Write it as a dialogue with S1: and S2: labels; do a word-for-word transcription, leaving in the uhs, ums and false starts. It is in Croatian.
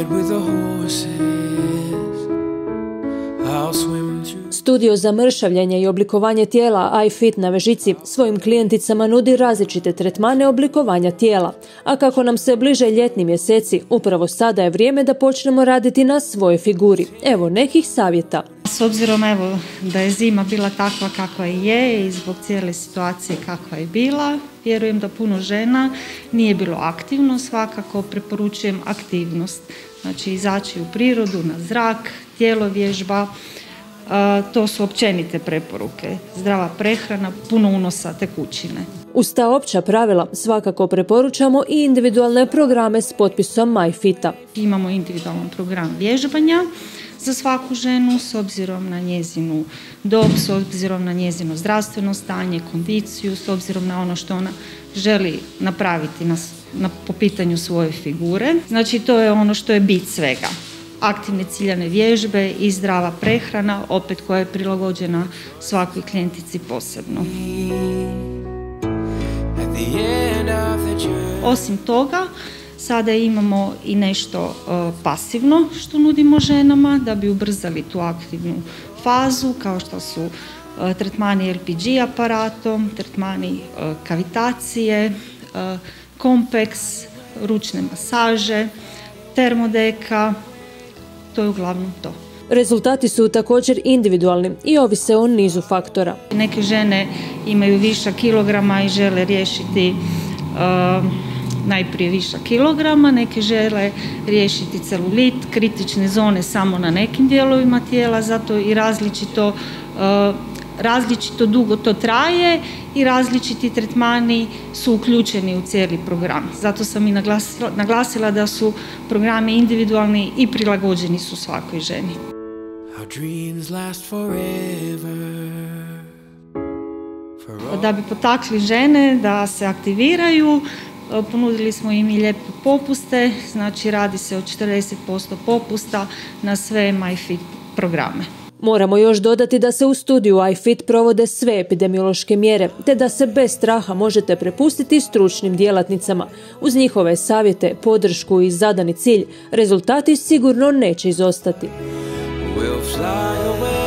S1: Studio za mršavljenje i oblikovanje tijela iFit na Vežici svojim klijenticama nudi različite tretmane oblikovanja tijela. A kako nam se bliže ljetni mjeseci, upravo sada je vrijeme da počnemo raditi na svojoj figuri. Evo nekih savjeta.
S2: S obzirom evo, da je zima bila takva kakva i je i zbog cijele situacije kakva je bila, vjerujem da puno žena nije bilo aktivno, svakako preporučujem aktivnost. Znači izaći u prirodu, na zrak, tjelovježba, to su općenite preporuke. Zdrava prehrana, puno unosa tekućine.
S1: Uz ta opća pravila svakako preporučamo i individualne programe s potpisom MyFita.
S2: Imamo individualan program vježbanja za svaku ženu s obzirom na njezinu dob, s obzirom na njezino zdravstveno stanje, kondiciju, s obzirom na ono što ona želi napraviti na, na, po pitanju svoje figure. Znači to je ono što je bit svega. Aktivne ciljane vježbe i zdrava prehrana, opet koja je prilagođena svakoj klijentici posebno. Osim toga, sada imamo i nešto uh, pasivno što nudimo ženama da bi ubrzali tu aktivnu fazu, kao što su uh, tretmani L P G aparatom, tretmani uh, kavitacije, uh, kompeks, ručne masaže, termodeka, to je uglavnom to.
S1: Rezultati su također individualni i ovise o nizu faktora.
S2: Neke žene imaju višak kilograma i žele riješiti uh, najprije višak kilograma, neke žele riješiti celulit, kritične zone samo na nekim dijelovima tijela, zato i različito, uh, različito dugo to traje i različiti tretmani su uključeni u cijeli program. Zato sam i naglasila, naglasila da su programi individualni i prilagođeni su svakoj ženi. Da bi potakli žene da se aktiviraju, ponudili smo im i lijepe popuste, znači radi se o četrdeset posto popusta na sve MyFit programe.
S1: Moramo još dodati da se u studiju iFit provode sve epidemiološke mjere, te da se bez straha možete prepustiti stručnim djelatnicama. Uz njihove savjete, podršku i zadani cilj, rezultati sigurno neće izostati. We'll fly away.